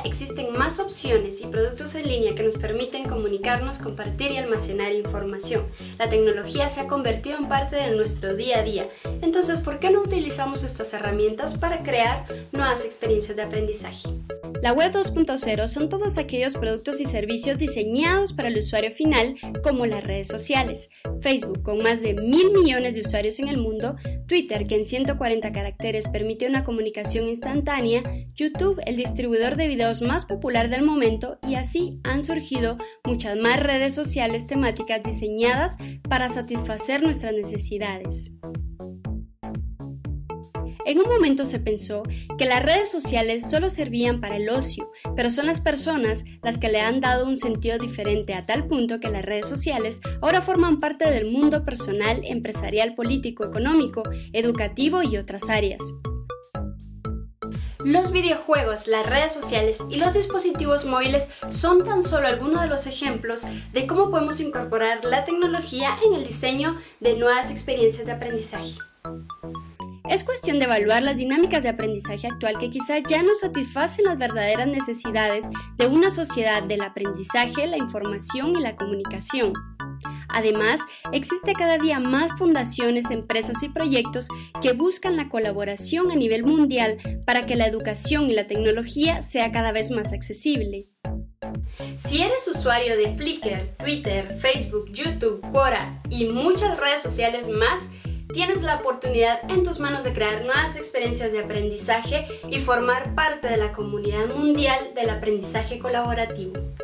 existen más opciones y productos en línea que nos permiten comunicarnos, compartir y almacenar información. La tecnología se ha convertido en parte de nuestro día a día. Entonces, ¿por qué no utilizamos estas herramientas para crear nuevas experiencias de aprendizaje? La Web 2.0 son todos aquellos productos y servicios diseñados para el usuario final, como las redes sociales. Facebook, con más de 1.000 millones de usuarios en el mundo, Twitter, que en 140 caracteres permite una comunicación instantánea, YouTube, el distribuidor de videos más popular del momento, y así han surgido muchas más redes sociales temáticas diseñadas para satisfacer nuestras necesidades. En un momento se pensó que las redes sociales solo servían para el ocio, pero son las personas las que le han dado un sentido diferente a tal punto que las redes sociales ahora forman parte del mundo personal, empresarial, político, económico, educativo y otras áreas. Los videojuegos, las redes sociales y los dispositivos móviles son tan solo algunos de los ejemplos de cómo podemos incorporar la tecnología en el diseño de nuevas experiencias de aprendizaje. Es cuestión de evaluar las dinámicas de aprendizaje actual que quizás ya no satisfacen las verdaderas necesidades de una sociedad del aprendizaje, la información y la comunicación. Además, existe cada día más fundaciones, empresas y proyectos que buscan la colaboración a nivel mundial para que la educación y la tecnología sea cada vez más accesible. Si eres usuario de Flickr, Twitter, Facebook, YouTube, Quora y muchas redes sociales más, tienes la oportunidad en tus manos de crear nuevas experiencias de aprendizaje y formar parte de la comunidad mundial del aprendizaje colaborativo.